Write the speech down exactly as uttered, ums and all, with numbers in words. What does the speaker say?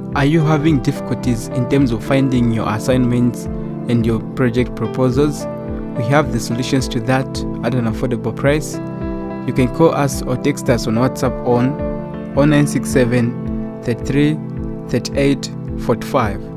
Are you having difficulties in terms of finding your assignments and your project proposals? We have the solutions to that at an affordable price. You can call us or text us on WhatsApp on zero nine six seven, three three, three eight four five.